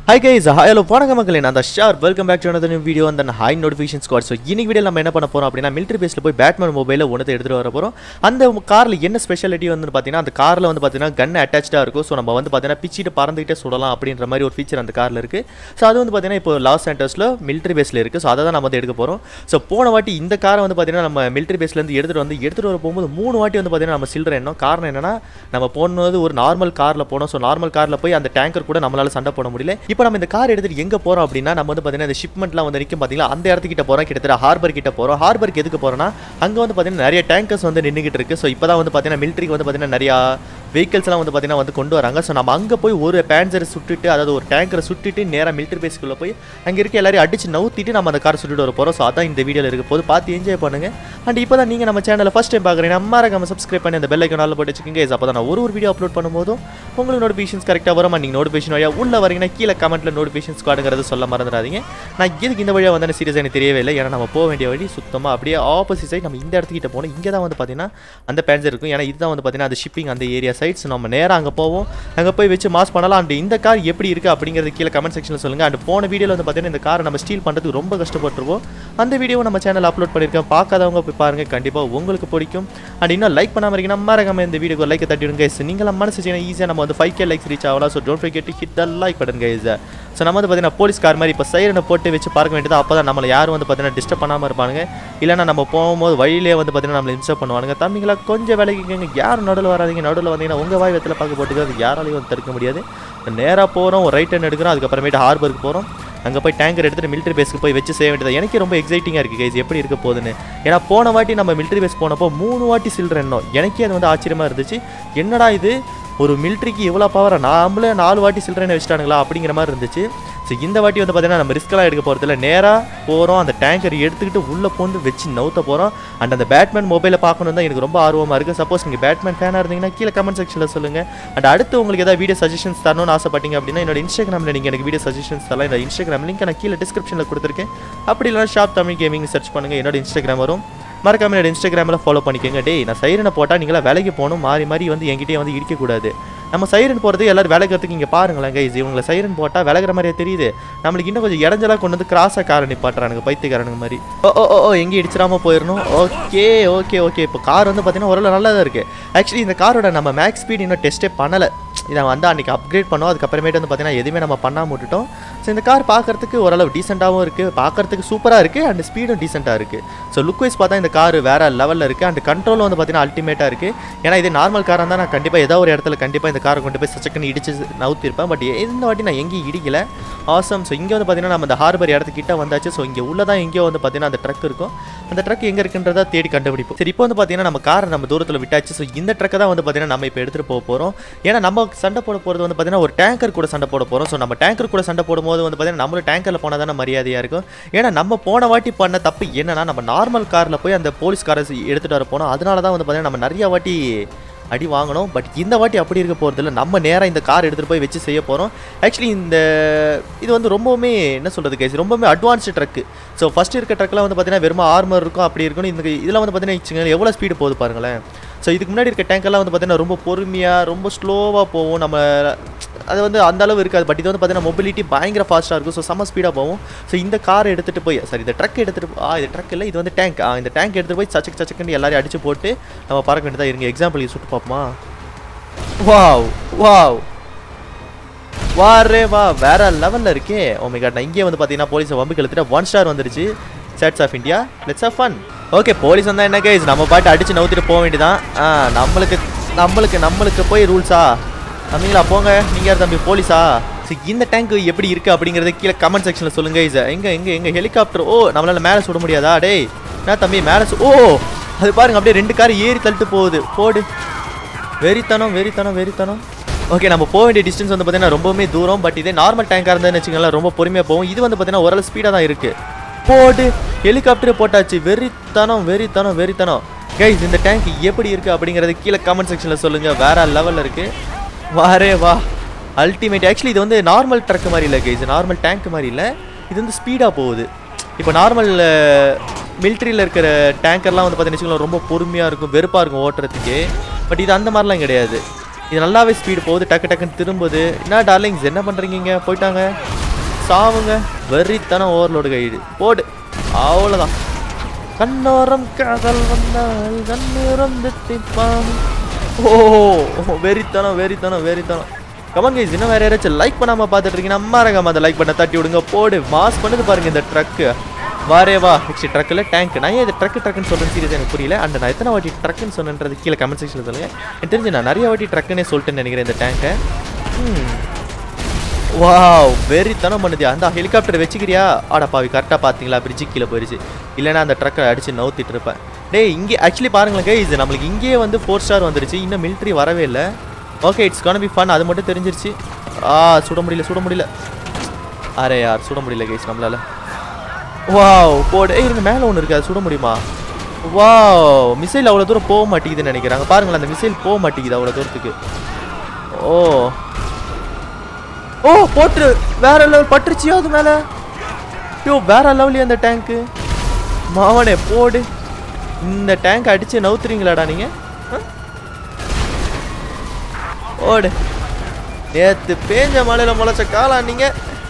Hi guys, hello வணக்கம் மக்களே. நான் ஷார். Welcome back to another new video and then high notification squad. So இன்னைக்கு வீடியோல நம்ம என்ன பண்ண போறோம் அப்படினா military baseல போய் பேட்மேன் மொபைல்ல ஒண்ணத்தை எடுத்துட்டு வர போறோம். அந்த கார்ல என்ன ஸ்பெஷாலிட்டி வந்து பாத்தீங்கன்னா அந்த கார்ல வந்து பாத்தீங்கன்னா கன் அட்டாச்டா இருக்கும். சோ நம்ம வந்து பாத்தீங்கன்னா பிச்சிட்டு பறந்துட்டே சுடலாம் அப்படின்ற மாதிரி ஒரு ஃபீச்சர் அந்த கார்ல இருக்கு. சோ அது வந்து பாத்தீங்கன்னா இப்போ லாஸ் சாண்டர்ஸ்ல military baseல இருக்கு. சோ அத தான் நம்ம வந்து எடுக்க போறோம். சோ போன வாட்டி இந்த காரை வந்து பாத்தீங்கன்னா நம்ம military baseல இருந்து எடுத்துட்டு வர போகும்போது 3 வாட்டி வந்து பாத்தீங்கன்னா நம்ம சில்ற எண்ணம். காரணம் என்னன்னா நம்ம போனது ஒரு நார்மல் கார்ல போனோம். சோ நார்மல் கார்ல போய் அந்த டேங்கர் கூட நம்மளால சண்டை போட முடியல. இப்போ நம்ம இந்த கார் எடுத்து எங்க போறோம் அப்படினா நம்ம வந்து பாத்தீங்கன்னா இந்த ஷிப்மென்ட்லாம் வந்து நிக்கும் பாத்தீங்களா அந்த இடத்துக்கிட்ட போறோம். கிட்டத்தட்ட ஹார்பர் கிட்ட போறோம். ஹார்பருக்கு எதுக்கு போறோம்னா அங்க வந்து பாத்தீங்கன்னா நிறைய டேங்கர்ஸ் வந்து நின்னுகிட்டு இருக்கு. சோ இப்போதான் வந்து பாத்தீங்கன்னா மிலிட்டரிக்கு வந்து பாத்தீங்கன்னா நிறைய vehicles எல்லாம் வந்து பாத்தீங்கன்னா வந்து கொண்டு வராங்க. சோ நம்ம அங்க போய் ஒரு பேன்சரை சுட்டுட்டு அதாவது ஒரு டேங்கரை சுட்டுட்டு நேரா மிலிட்டரி பேஸ்க்குள்ள போய் அங்க இருக்க எல்லாரையும் அடிச்சு நவுத்திட்டு நம்ம அந்த காரை சுட்டுட்டு வர போறோம். சோ அதான் இந்த வீடியோல இருக்க போது பார்த்து என்ஜாய் பண்ணுங்க. அண்ட் இப்போதான் நீங்க நம்ம சேனலை ஃபர்ஸ்ட் டைம் பாக்குறீங்க மறக்காம சப்ஸ்கிரைப் பண்ணி அந்த பெல் ஐகான் ஆல்ல போட்டு வச்சுக்கோங்க. அப்பதான் நான் ஒரு வீடியோ அப்லோட் பண்ணும்போதும் உங்களுக்கு நோட்டிஃபிகேஷன்ஸ் கரெக்டா வரும். நீங்க நோட்டிஃபிகேஷன் வழியா உள்ள வரீங்கன்னா கீழே கமெண்ட்ல நோட்டிஃபிகேஷன்ஸ் கார்டுங்கிறது சொல்ல மறந்துடாதீங்க. நான் எதுக்கு இந்த வழியா வந்து சீரியஸா எனக்கு தெரியவே இல்லை. ஏன்னா நம்ம போக வேண்டிய வழி சுத்தமா அப்படியே ஆப்போசிட் சைட். நம்ம இந்த இடத்துக்கிட்ட போனோம். இங்கே தான் வந்து பாத்தீங்கன்னா அந்த பேன்சர் இருக்கும். ஏன்னா இதுதான் வந்து பாத்தீங்கன்னா அந்த ஷிப்பிங் அந்த ஏரியா சைட்ஸ். நம்ம நேரா அங்க போவோம். அங்க போய் வச்சு மாஸ் பண்ணலாம். அண்ட் இந்த கார் எப்படி இருக்கு அப்படிங்கிறது கீழே கமெண்ட் செக்ஷன்ல சொல்லுங்க. அண்ட் போன வீடியோல வந்து பாத்தீங்கன்னா இந்த காரை நம்ம ஸ்டீல் பண்றதுக்கு ரொம்ப கஷ்டப்பட்டுருவோம். அந்த வீடியோ நம்ம சேனல் அப்லோட் பண்ணிருக்கேன். பார்க்காதவங்க போய் பாருங்க, கண்டிப்பா உங்களுக்கு பிடிக்கும். அண்ட் இன்னும் லைக் பண்ணாம இருக்கீங்கன்னா மறக்காம இந்த வீடியோக்கு லைக் தட்டிடுங்க guys. நீங்க மனசு வச்சீங்கன்னா ஈஸியா நம்ம வந்து 5k லைக்ஸ் ரீச் ஆகலாம். So don't forget to hit the like button guys. So நம்ம வந்து பார்த்தீங்கன்னா போலீஸ் கார் மாதிரி இப்போ சைரனை போட்டு வச்சு பார்க்க வேண்டியது. அப்போ தான் நம்மளை யாரும் வந்து பார்த்தீங்கன்னா டிஸ்டர்ப் பண்ணாமல் இருப்பானுங்க. இல்லைனா நம்ம போகும்போது வழியிலே வந்து பார்த்தீங்கன்னா நம்மளை இன்ஸ்டாப் பண்ணுவானுங்க. தம்பிங்களா கொஞ்சம் வேலைக்கு யாரும் நடுவில் வராதிங்க. நடுவில் வந்தீங்கன்னா உங்கள் வாய் வெத்தில் பார்க்க போட்டுக்கு அது யாராலையும் வந்து தடுக்க முடியாது. நேராக போகிறோம், ஒரு ரைட் ஹேண்ட் எடுக்கிறோம். அதுக்கப்புறமேட்டு ஹார்பருக்கு போகிறோம். அங்கே போய் டேங்கர் எடுத்துகிட்டு மிலிட்டரி பேஸ்க்கு போய் வச்சு செய்ய வேண்டியது. எனக்கு ரொம்ப எக்ஸைட்டிங்காக இருக்குது கைஸ் எப்படி இருக்க போகுதுன்னு. ஏன்னா போன வாட்டி நம்ம மிலிட்டரி பேஸ் போனப்போ 3 வாட்டி சில்ற எண்ணம். எனக்கே அது வந்து ஆச்சரியமாக இருந்துச்சு. என்னடா இது ஒரு மிலிட்ரிக்கு எவ்வளோ பவரா நாமளே 4 வாட்டி சில்றேன்னு வச்சுட்டானுங்களா அப்படிங்கிற மாதிரி இருந்துச்சு. ஸோ இந்த வாட்டி வந்து பார்த்தீங்கன்னா நம்ம ரிஸ்க்கெல்லாம் எடுக்க போகிறதில்ல. நேராக போகிறோம், அந்த டேங்கர் எடுத்துக்கிட்டு உள்ளே போந்து வச்சு நவுத்த போகிறோம். அண்ட் அந்த பேட்மேன் மொபைலை பார்க்கணும் தான் எனக்கு ரொம்ப ஆர்வமாக இருக்குது. சப்போஸ் நீங்கள் பேட்மேன் ஃபேனாக இருந்தீங்கன்னா கீழே கமெண்ட் செக்ஷனில் சொல்லுங்கள். அண்ட் அடுத்து உங்களுக்கு ஏதாவது வீடியோ சஜஷன்ஸ் தரணும்னு ஆசைப்பட்டீங்க அப்படின்னா என்னோட இன்ஸ்டாகிராமில் நீங்கள் எனக்கு வீடியோ சஜஷன்ஸ் தரலாம். இந்த இன்ஸ்டாகிராம் லிங்க் நான் கீழே டிஸ்கிரிப்ஷனில் கொடுத்துருக்கேன். அப்படி இல்லைனா ஷாப் தமிழ் கேமிங் சர்ச் பண்ணுங்கள், என்னோட இன்ஸ்டாகிராம் வரும். மறக்காம என்னோட இன்ஸ்டாகிராமில் ஃபாலோ பண்ணிக்கோங்க. டேய் நான் சைரனை போட்டால் நீங்களாம் வேலைக்கு போகணும், மாறி மாறி வந்து என்கிட்டயே வந்து இருக்கக்கூடாது. நம்ம சைரன் போகிறது எல்லோரும் விலகிறதுக்கு இங்கே பாருங்களேன் கைஸ். இவங்களை சைரன் போட்டால் விலகிற மாதிரியே தெரியுது. நம்மளுக்கு இன்னும் கொஞ்சம் இடைஞ்சலாக கொண்டு வந்து கிராஸாக காரை நிப்பாட்டுறானுங்க பைத்தியக்காரனுங்க மாதிரி. ஓ எங்கே இடிச்சிடாமல் போயிடணும். ஓகே இப்போ கார் வந்து பார்த்தீங்கன்னா ஓரளவு நல்லா தான் இருக்குது. ஆக்சுவலி இந்த காரோட நம்ம மேக்ஸ் ஸ்பீட் இன்னும் டெஸ்ட்டே பண்ணலை. இதை வந்து அன்றைக்கி அப்கிரேட் பண்ணோம். அதுக்கப்புறமேட்டு வந்து பார்த்தீங்கன்னா எதுவுமே நம்ம பண்ணாமல் விட்டுட்டோம். ஸோ இந்த கார் பார்க்குறதுக்கு ஓரளவு டீசெண்டாகவும் இருக்குது, பார்க்குறதுக்கு சூப்பராக இருக்குது. அண்ட் ஸ்பீடும் டீசெண்டாக இருக்குது. ஸோ லுக் வைஸ் பார்த்தா இந்த கார் வேறு லெவலில் இருக்குது. அண்ட் கண்ட்ரோலும் வந்து பார்த்தீங்கன்னா அல்டிமேட்டாக இருக்குது. ஏன்னா இது நார்மல் காராக இருந்தால் நான் கண்டிப்பாக ஏதோ ஒரு இடத்துல கண்டிப்பாக இந்த காரை கொண்டு போய் சச்சக்குன்னு இடிச்சு நவுத்திருப்பேன். பட் இந்த வாட்டி நான் எங்கேயும் இடிக்கலை. ஆசம். ஸோ இங்கே வந்து பார்த்தீங்கன்னா நம்ம இந்த ஹார்பர் இடத்துக்கிட்ட வந்தாச்சு. ஸோ இங்கே உள்ளதான் எங்கேயோ வந்து பார்த்தீங்கன்னா அந்த ட்ரக் இருக்கும். அந்த ட்ரக் எங்கே இருக்குன்றதை தேடி கண்டுபிடிப்போம். சரி இப்போ வந்து பார்த்தீங்கன்னா நம்ம காரை நம்ம தூரத்தில் விட்டாச்சு. ஸோ இந்த ட்ரக்கை தான் வந்து பார்த்தீங்கன்னா நம்ம இப்போ எடுத்துகிட்டு போக போகிறோம். ஏன்னா நம்ம சண்டை போட போகிறது வந்து பார்த்தீங்கன்னா ஒரு டேங்கர் கூட சண்டை போட போகிறோம். ஸோ நம்ம டேங்கர் கூட சண்டை போடும்போது வந்து பார்த்தீங்கன்னா நம்மளும் டேங்கரில் போனால் தானே மரியாதையாக இருக்கும். ஏன்னா நம்ம போன வாட்டி பண்ண தப்பு என்னன்னா நம்ம நார்மல் காரில் போய் அந்த போலீஸ் காரை எடுத்துகிட்டு வர போனோம். அதனால தான் வந்து பார்த்தீங்கன்னா நம்ம நிறையா வாட்டி அடி வாங்கணும். பட் இந்த வாட்டி அப்படி இருக்க போகிறதில்ல. நம்ம நேராக இந்த கார் எடுத்துகிட்டு போய் வச்சு செய்ய போகிறோம். ஆக்சுவலி இது வந்து ரொம்பவுமே என்ன சொல்கிறது கைஸ், ரொம்பவுமே அட்வான்ஸ்டு ட்ரக்கு. ஸோ ஃபஸ்ட் இருக்க ட்ரக்கில் வந்து பார்த்தீங்கன்னா வெறும் ஆர்மர் இருக்கும் அப்படி இருக்கணும். இந்த இதில் வந்து பார்த்தீங்கன்னா எவ்வளோ ஸ்பீடு போகுது பாருங்களேன். ஸோ இதுக்கு முன்னாடி இருக்க டேங்கெல்லாம் வந்து பார்த்தீங்கன்னா ரொம்ப பொறுமையாக ரொம்ப ஸ்லோவாக போகும். நம்ம அது வந்து அந்த அளவு இருக்காது. பட் இது வந்து பார்த்தீங்கன்னா மொபிலிட்டி பயங்கர ஃபாஸ்ட்டாக இருக்கும். ஸோ செம்ம ஸ்பீடாக போகும். ஸோ இந்த காரை எடுத்துகிட்டு போய் இந்த ட்ரக் எடுத்துகிட்டு இது ட்ரக் இல்லை, இது வந்து டேங்க். இந்த டேங்க் எடுத்துகிட்டு போய் சச்சக்குன்னு எல்லாரையும் அடிச்சு போட்டு நம்ம பறக்க வேண்டியதாக இருங்க. எக்ஸாம்பிள் இது சுட்டு பார்ப்போமா. வாவ் வாரே வா வேற லெவலில் இருக்கே. Oh my God. நான் இங்கே வந்து பார்த்தீங்கன்னா போலீஸை வம்புக்கு எடுத்துட்டு 1 ஸ்டார் வந்துருச்சு. States of India, let's have fun. Okay police வந்தால் என்ன கைஸ், நம்ம பாட்டு அடிச்சு நவுத்திட்டு போக வேண்டியதான். நம்மளுக்கு போய் ரூல்ஸா தம்பிங்களா போங்க. நீங்கள் யார் தம்பி போலீஸா? சரி இந்த டேங்க் எப்படி இருக்குது அப்படிங்கிறத கீழே கமெண்ட் செக்ஷனில் சொல்லுங்கள் கைஸ். எங்கே ஹெலிகாப்டர்? ஓ நம்மளால் மேலே சுட முடியாதா? டேய் என்ன தம்பி மேலே ஓ அது பாருங்க அப்படியே 2 கார் ஏறி தள்ளிட்டு போடு. வெறித்தனம். ஓகே நம்ம போக வேண்டிய டிஸ்டன்ஸ் வந்து பார்த்தீங்கன்னா ரொம்பவுமே தூரம். பட் இதே நார்மல் டேங்காக இருந்ததுன்னு வச்சுக்கோங்களேன் ரொம்ப பொறுமையாக போகும். இது வந்து பார்த்தீங்கன்னா ஓரளவு ஸ்பீடாக தான் இருக்குது. போடு ஹெலிகாப்டரே போட்டாச்சு. வெறித்தனம் கைஸ். இந்த டேங்க் எப்படி இருக்குது அப்படிங்கிறது கீழே கமெண்ட் செக்ஷனில் சொல்லுங்கள். வேறு லெவலில் இருக்குது. வாரே வா அல்டிமேட். ஆக்சுவலி இது வந்து நார்மல் ட்ரக் மாதிரி இல்லை கைஸ், நார்மல் டேங்க் மாதிரி இல்லை. இது வந்து ஸ்பீடாக போகுது. இப்போ நார்மல் மிலிட்ரியில் இருக்கிற டேங்கர்லாம் வந்து பார்த்தீங்கன்னா ரொம்ப பொறுமையாக இருக்கும், வெறுப்பாக இருக்கும் ஓட்டுறதுக்கு. பட் இது அந்த மாதிரிலாம் கிடையாது. இது நல்லாவே ஸ்பீடு போகுது, டக்கு டக்குன்னு திரும்புது. என்ன டார்லிங்ஸ் என்ன பண்ணுறீங்க? போயிட்டாங்க, சாவுங்க. வெறித்தனம் ஓவர்லோடு கைடு போடு, அவ்வளோதான். கண்ணோரம் காதல் வந்தால் கண்ணூரம் திட்டிப்பான். ஓ வெறித்தனம் வெறித்தனம் வெறித்தனம். கமான் கைஸ், இன்னும் வேறு யாராச்சும் லைக் பண்ணாமல் பார்த்துட்டு இருக்கீங்கன்னா மறக்காம அந்த லைக் பண்ண தட்டி விடுங்க. போடு, மாஸ் பண்ணுது பாருங்கள் இந்த ட்ரக்கு. வாரே வா. நெக்ஸ்ட் ட்ரக்கில் டேங்க். நான் ஏன் இது ட்ரக்குன்னு சொல்கிறேன் சீரியஸ் எனக்கு புரியல. அண்ட் நான் எத்தனை வாட்டி ட்ரக்குன்னு சொன்னன்றது கீழே கமெண்ட் செக்ஷனில் சொல்லுங்கள். எனக்கு தெரிஞ்சு நான் நிறைய வாட்டி ட்ரக்குன்னே சொல்லிட்டேன்னு நினைக்கிறேன் இந்த டேங்கை. வாவ், வெறித்தனம் பண்ணுதியா. அந்த ஹெலிகாப்டர் வச்சுக்கிறியா? ஆடப்பாவி, கரெக்டாக பார்த்தீங்களா? பிரிட்ஜு கீழே போயிடுச்சு. இல்லைன்னா அந்த ட்ரக்கை அடித்து நவுத்திட்டு இருப்பேன். டேய் இங்கே ஆக்சுவலி பாருங்களேன் கைஸ், நம்மளுக்கு இங்கேயே வந்து 4 ஸ்டார் வந்துருச்சு. இன்னும் மிலிட்ரி வரவே இல்லை. Okay, it's gonna be fun. அது மட்டும் தெரிஞ்சிருச்சு. சுட முடியல. அரே யார், சுட முடியல கைஸ் நம்மளால. வாவ் போடு. இருங்க, மேலே ஒன்று இருக்குது, அது சுட முடியுமா? வாவ், மிசைல் அவ்வளோ தூரம் போக மாட்டேங்குதுன்னு நினைக்கிறாங்க. பாருங்களேன், அந்த மிசைல் போக மாட்டேங்குது அவ்வளோ தூரத்துக்கு. ஓ போட்டு வேற லெவல் பட்டுருச்சியோ அது மேலே. ஐயோ வேற லெவலியா அந்த டேங்க்கு. மாவனே போடு, இந்த டேங்க் அடிச்சு நவுத்துறீங்களாடா நீங்க? ஓடு, நேற்று பேஞ்ச மழையில முளைச்ச காலா நீங்க.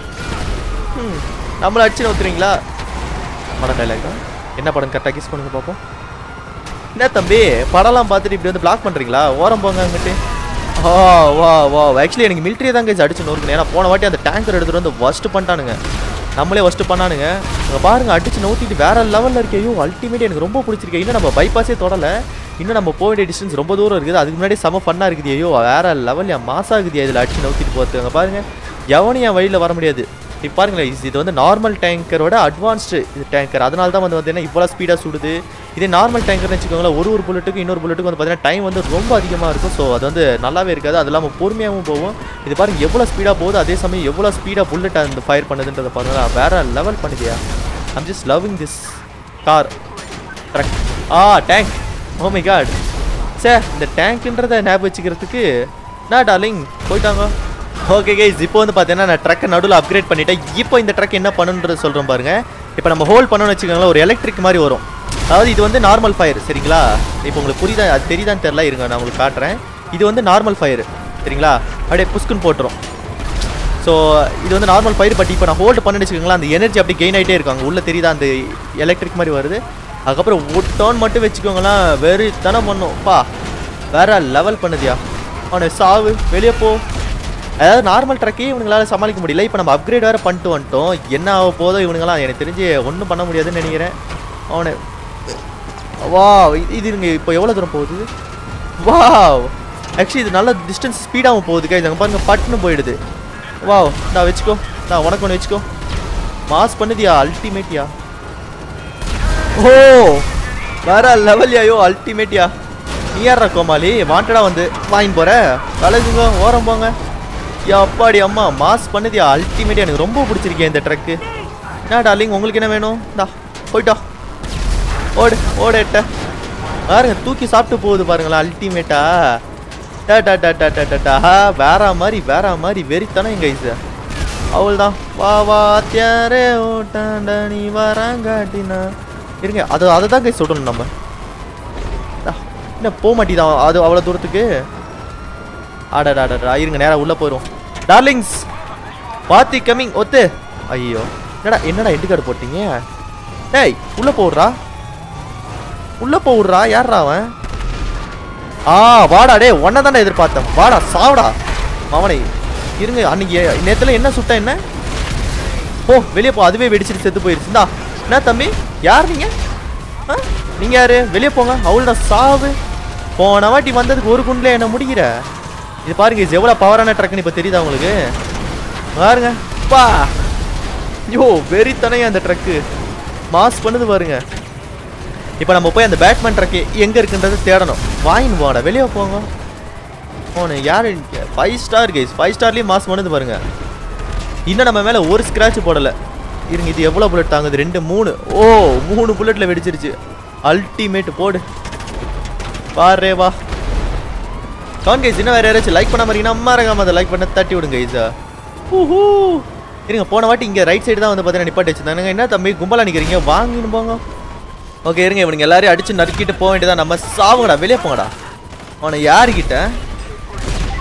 நம்மள அடிச்சு நவுத்துறீங்களா? படம் டைலாக் தான். என்ன படம் கரெக்டாக கிஸ் பண்ணுங்க பார்ப்போம். என்ன தம்பி, படம்லாம் பார்த்துட்டு இப்படி வந்து பிளாக் பண்ணுறீங்களா? ஓரம் போங்க அங்கிட்டு. வா ஆக்சுவலி எனக்கு மிலிட்ரி தான் கைஸ் அடிச்சு நோருக்குங்க. ஏன்னா போன வாட்டி அந்த டேங்கர் எடுத்துகிட்டு வந்து ஃபஸ்ட்டு பண்ணிட்டானுங்க, நம்மளே ஃபஸ்ட்டு பண்ணானுங்க. அங்கே பாருங்கள், அடிச்சு நோத்திட்டு வேறு லெவலில் இருக்கே. ஐயோ அல்டிமேட், எனக்கு ரொம்ப பிடிச்சிருக்கு. இன்னும் நம்ம பைபாஸே தொடலை, இன்னும் நம்ம போக வேண்டிய டிஸ்டன்ஸ் ரொம்ப தூரம் இருக்குது. அதுக்கு முன்னாடி செம ஃபன்னாக இருக்குது. ஐயோ வேறு லெவல் மாசாகுதியா இதில் அடிச்சு நோத்திட்டு போகிறது. அங்கே பாருங்கள், எவனையும் என் வழியில் வர முடியாது. இப்போ பாருங்களேன், இது வந்து நார்மல் டேங்கரோட அட்வான்ஸ்டு இது டேங்கர். அதனால தான் வந்து பார்த்தீங்கன்னா இவ்வளோ ஸ்பீடாக சுடுது. இதே நார்மல் டேங்கர்னு வச்சுக்கோங்களேன், ஒரு புல்லட்டுக்கு இன்னொரு புல்லட்டுக்கு வந்து பார்த்தீங்கன்னா டைம் வந்து ரொம்ப அதிகமாக இருக்கும். ஸோ அது வந்து நல்லாவே இருக்காது. அது இல்லாமல் பொறுமையாகவும் போகும். இது பாருங்கள் எவ்வளோ ஸ்பீடாக போகுது, அதே சமயம் எவ்வளோ ஸ்பீடாக புல்லட் அந்த ஃபயர் பண்ணுதுன்றதை பாருங்களா, வேறு லெவல் பண்ணுதியா. I'm just loving this car truck. Tank. Oh my God. Sir இந்த டேங்க்ன்றதை ஞாபகம் வச்சுக்கிறதுக்கு நான் டார்லிங் போயிட்டாங்க. ஓகே கைஸ், இப்போ வந்து பார்த்தீங்கன்னா நான் ட்ரக்கை நடுவில் அப்கிரேட் பண்ணிவிட்டேன். இப்போ இந்த ட்ரக் என்ன பண்ணுன்றது சொல்கிறேன் பாருங்கள். இப்போ நம்ம ஹோல்ட் பண்ணணும்னு வச்சுக்கோங்களேன், ஒரு எலக்ட்ரிக் மாதிரி வரும். அதாவது இது வந்து நார்மல் ஃபயர் சரிங்களா. இப்போ உங்களுக்கு புரியுதா, அது தெரியுதான்னு தெரில, இருங்க நான் உங்களுக்கு காட்டுறேன். இது வந்து நார்மல் ஃபயர் சரிங்களா, அப்படியே புஷ்குன்னு போட்டுரும். ஸோ இது வந்து நார்மல் ஃபயர். பட் இப்போ நான் ஹோல்டு பண்ணி வச்சுக்கோங்களேன், அந்த எனர்ஜி அப்படி கெயின் ஆகிட்டே இருக்காங்க. உள்ளே தெரியுதா அந்த எலக்ட்ரிக் மாதிரி வருது. அதுக்கப்புறம் ஒட்டோன்னு மட்டும் வச்சுக்கோங்களேன், வெறித்தனம் பண்ணும். வேற லெவல் பண்ணுதியா. அவனை சாவு, வெளியே போ. அதாவது நார்மல் ட்ரக்கே இவங்களால சமாளிக்க முடியல. இப்போ நம்ம அப்கிரேட் வேறு பண்ணிட்டு வந்துட்டோம். என்ன ஆக போதோ இவனுங்களாம், எனக்கு தெரிஞ்சு ஒன்றும் பண்ண முடியாதுன்னு நினைக்கிறேன். அவனை வா இது இருங்க, இப்போ எவ்வளோ தூரம் போகுது. ஆக்சுவலி இது நல்ல டிஸ்டன்ஸ் ஸ்பீடாகவும் போகுது கைஸ். அங்கே பாருங்க பட்டுன்னு போயிடுது. நான் வச்சுக்கோ, நான் உனக்கு ஒன்று வச்சுக்கோ. மாஸ் பண்ணுதியா, அல்டிமேட்டியா. வேற லெவல்யாயோ, அல்டிமேட்டியா. நீ யாரா கோமாளி, வாண்டடா வந்து வாங்கி போற கலகுங்க, ஓரம் போங்க. அப்பாடி அம்மா, மாஸ் பண்ணுதியா, அல்டிமேட்டியா. எனக்கு ரொம்ப பிடிச்சிருக்கேன் இந்த ட்ரக்கு. என்ன டார்லிங், உங்களுக்கு என்ன வேணும்? போயிட்டா, ஓடட்ட பாருங்க, தூக்கி சாப்பிட்டு போகுது பாருங்களா, அல்டிமேட்டா. வேற மாதிரி வெறித்தானே எங்க ஐஸ். அவள் தான் வா தியாரே ஓட்டாண்டா நீ வராங்காட்டினா. இருங்க, அதை தான் கை சொல்லணும் நம்ம. என்ன போக மாட்டேதான் அது அவ்வளோ தூரத்துக்கு. ஆடாடா இருங்க, நேராக உள்ளே போயிடும். டார்லிங்ஸ் பாத்தி கம்மிங் ஒத்து. ஐயோ என்னடா எட்டு கார்டு போட்டீங்க. டேய் உள்ளே போடுறா யாரா அவன்? வாடா டே, ஒன்றை தானே எதிர்பார்த்தேன். வாடா சாவடா அவனை. இருங்க, அன்னைக்கு நேரத்தில் என்ன சுட்ட என்ன? வெளியே போ, அதுவே வெடிச்சிட்டு செத்து போயிருச்சுடா. என்ன தம்பி, யார் நீங்கள்? நீங்கள் யார்? வெளியே போங்க. அவளோட சாவு. போன வாட்டி வந்ததுக்கு ஒரு குண்டில் என்ன முடிக்கிற. இது பாருங்க, இது எவ்வளோ பவரான ட்ரக்குன்னு இப்போ தெரியுதா உங்களுக்கு? பாருங்க ஐயோ வெறித்தனையா அந்த ட்ரக்கு மாஸ் பண்ணுது பாருங்க. இப்போ நம்ம போய் அந்த பேட்மேன் ட்ரக்கு எங்கே இருக்குன்றது தேடணும். வாங்கின்னு போங்கடா, வெளியே போங்க. யார் 5 ஸ்டார் கைஸ், 5 ஸ்டார்லேயும் மாஸ் பண்ணுது பாருங்க. இன்னும் நம்ம மேலே ஒரு ஸ்க்ராட்ச் போடலை. இருங்க, இது எவ்வளோ புல்லட் தாங்குது? 2 3 3 புல்லட்டில் வெடிச்சிருச்சு. அல்டிமேட் போடு பாரு. வா கான் கைஸ், இன்னும் வேறு யாராச்சும் லைக் பண்ணாமல் இருக்கீங்கன்னா மறக்காம அதை லைக் பண்ண தட்டி விடுங்க கைஸா. இருங்க, போன வாட்டி இங்கே ரைட் சைடு தான் வந்து பார்த்தீங்கன்னா நிப்பாட்டி வச்சுருந்தாங்க. என்ன தம்பி கும்பலாக நிற்கிறீங்க, வாங்கின்னு போங்க. ஓகே இருங்க, இவனுங்க எல்லாரையும் அடிச்சு நறுக்கிட்டு போக வேண்டியதான். நம்ம சாவுங்கடா, வெளியே போங்கடா. அவனை யாருக்கிட்ட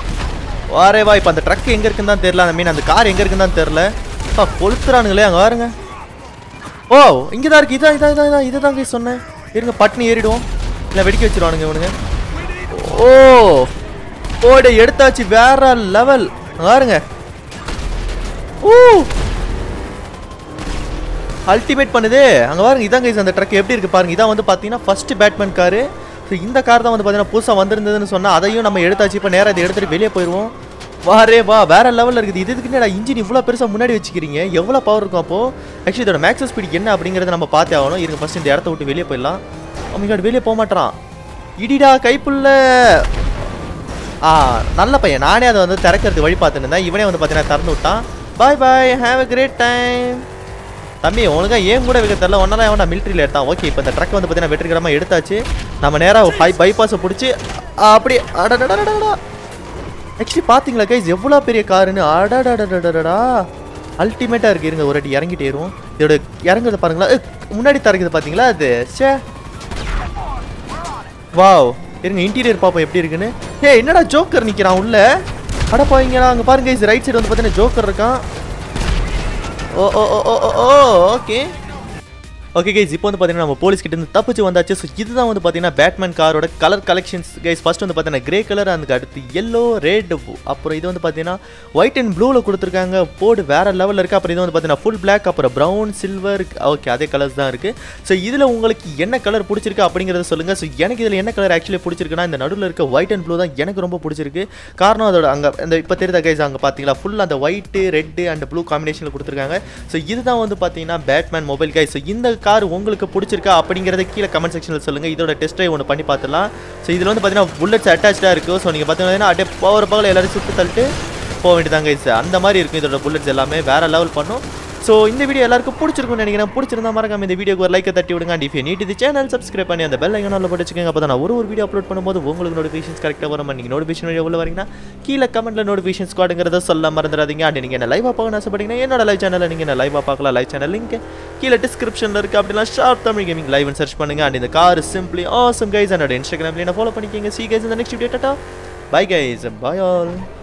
வாரே வா. இப்போ அந்த ட்ரக் எங்கே இருக்குன்னு தான் தெரியல, அந்த அந்த கார் எங்கே இருக்குன்னு தான் தெரில. கொளுத்துறானுங்களே அங்கே பாருங்க. ஓ இங்கே தான் இருக்குது. இதை தாங்க சொன்னேன். இருங்க பட்னி ஏறிடுவோம், இல்லை வெடிக்க வச்சிருவானுங்க இவனுங்க. ஓ ஓடே எடுத்தாச்சு, வேற லெவல் பாருங்க. ஓ அல்டிமேட் பண்ணுது அங்கே பாருங்க. இதான் கைஸ் அந்த ட்ரக் எப்படி இருக்குது பாருங்க. இதான் வந்து பார்த்தீங்கன்னா ஃபர்ஸ்ட் பேட்மேன் காரு. ஸோ இந்த கார் தான் வந்து பார்த்தீங்கன்னா புதுசாக வந்திருந்ததுன்னு சொன்னால் அதையும் நம்ம எடுத்தாச்சு. இப்போ நேராக இதை எடுத்துகிட்டு வெளியே போயிடுவோம். வாரே வா, வேற லெவலில் இருக்குது. இதுக்கு என்னடா இன்ஜின் இவ்வளோ பெருசாக முன்னாடி வச்சுக்கிறீங்க, எவ்வளோ பவர் இருக்கும் அப்போது? ஆக்சுவலி இதோட மேக்ஸிமம் ஸ்பீட் என்ன அப்படிங்கிறத நம்ம பார்த்தே ஆகணும். இருங்க ஃபஸ்ட் இந்த இடத்த விட்டு வெளியே போயிடலாம். அவங்க வெளியே போக மாட்டான். இடிடா கைப்புள்ள. நல்ல பையன். நானே அதை வந்து திறக்கிறதுக்கு வழி பார்த்துட்டு இருந்தேன். இவனே வந்து பார்த்தீங்கன்னா திறந்து விட்டான். Bye bye, have a great time. தம்பி உனக்கு ஏன் கூட வைக்க தெரியல, ஒன்னால அவன் மிலிட்ரியில் எடுத்தான். ஓகே இப்போ இந்த ட்ரக் வந்து பார்த்தீங்கன்னா வெற்றிகரமாக எடுத்தாச்சு. நம்ம நேராக பைபாஸை பிடிச்சி அப்படி அடடடடா. ஆக்சுவலி பார்த்தீங்களா கைஸ் எவ்வளோ பெரிய காருன்னு? அடடடடடா அல்டிமேட்டாக இருக்குது. இருங்க ஒரு அடி இறங்கிட்டு ஏறுவோம். இதோட இறங்குறத பாருங்களா, முன்னாடி தரக்குது பார்த்தீங்களா அது. சே வாவ். இருங்க இன்டீரியர் பார்ப்போம் எப்படி இருக்குன்னு. என்னடா ஜோக்கர் நிற்கிறான் உள்ள. அட போவீங்களா அங்கே பாருங்க கைஸ், ரைட் சைடு வந்து பார்த்தீங்கன்னா ஜோக்கர் இருக்கான். Oh oh oh oh oh okay okay guys, இப்போ வந்து பார்த்தீங்கன்னா நம்ம போலீஸ் கிட்ட இருந்து தப்பிச்சு வந்தாச்சு. ஸோ இதுதான் வந்து பார்த்தீங்கன்னா பேட்மேன் காரோட கலர் கலெக்ஷன்ஸ் கைஸ். ஃபர்ஸ்ட் வந்து பார்த்தீங்கன்னா கிரே கலர், அதுக்கு அடுத்து எல்லோ, ரெட், அப்புறம் இது வந்து பார்த்தீங்கன்னா ஒயிட் அண்ட் ப்ளூவில் கொடுத்துருக்காங்க. போர்டு வேறு லெவலில் இருக்குது. அப்புறம் இது வந்து பார்த்தீங்கன்னா ஃபுல் பிளாக், அப்புறம் ப்ரௌன், சில்வர். ஓகே அதே கலர்ஸ் தான் இருக்குது. ஸோ இதில் உங்களுக்கு என்ன கலர் பிடிச்சிருக்கு அப்படிங்கிறத சொல்லுங்கள். ஸோ எனக்கு இதில் என்ன கலர் ஆக்சுவலி பிடிச்சிருக்குன்னா இந்த நடுவில் இருக்க ஒயிட் அண்ட் ப்ளூ தான் எனக்கு ரொம்ப பிடிச்சிருக்கு. காரணம் அதோட அங்கே இந்த இப்போ தெரியுதா கைஸ், அங்கே பார்த்தீங்களா ஃபுல் அந்த ஒயிட்டு, ரெட்டு அண்ட் ப்ளூ காம்பினேஷனில் கொடுத்துருக்காங்க. ஸோ இதுதான் வந்து பார்த்தீங்கன்னா பேட்மேன் மொபைல் கைஸ். ஸோ இந்த கார் உங்களுக்கு பிடிச்சிருக்கா அப்படிங்கிறத கீழே கமெண்ட் செக்ஷனில் சொல்லுங்கள். இதோட டெஸ்ட் ட்ரைவ் ஒன்று பண்ணி பார்த்துலாம். ஸோ இதில் வந்து பார்த்தீங்கன்னா புல்லட்ஸ் அட்டாச்சாக இருக்குது. ஸோ நீங்கள் பார்த்தீங்கன்னா அப்படியே பவர் எல்லாரும் சுற்றி தள்ளிட்டு போக வேண்டியதாங்க கைஸ். அந்த மாதிரி இருக்கும் இதோட புல்லட்ஸ் எல்லாமே வேறு லெவல் பண்ணும். ஸோ இந்த வீடியோ எல்லாருக்கும் பிடிச்சிருக்கும்னு நினைக்கிறேன். பிடிச்சிருந்தா மறக்காம இந்த வீடியோக்கு ஒரு லைக்கை தட்டி விடுங்க. அண்ட் இஃப் யூ நீட் இது சேனல் சப்ஸ்கிரைப் பண்ணி அந்த பெல் ஐகானில் போட்டு வச்சுக்கோங்க. அப்போ தான் நான் ஒரு வீடியோ அப்லோட் பண்ணும்போது உங்களுக்கு நோட்டிஃபிகேஷன்ஸ் கரெக்டாக வரும். நீங்கள் நோட்டிஃபிகேஷன் வீடியோ உள்ள வரீங்கன்னா கீழே கமெண்ட்டில் நோட்டிஃபிகேஷன் ஸ்குவாடுங்கிறத சொல்ல மறந்துடாதீங்க. அண்ட் நீங்கள் என்ன லைவாக பார்க்கணும் ஆசைப்பட்டீங்கன்னா என்னோட லைவ் சேனலில் நீங்கள் என்ன லைவாக பார்க்கலாம். லைவ் சேனல் லிங்க் கீழே டிஸ்கிரிப்ஷனில் இருக்குது. அப்படின்னா ஷார்ப் தமிழ் கேமிங் லைவ்னு சர்ச் பண்ணுங்க. அண்ட் இந்த கார் சிம்பிளி ஆசம் கைஸ். என்னோட இன்ஸ்டாகிராம்ல என்ன ஃபாலோ பண்ணிக்கோங்க. சி கைஸ் இந்த next video. Tata bye guys, bye all.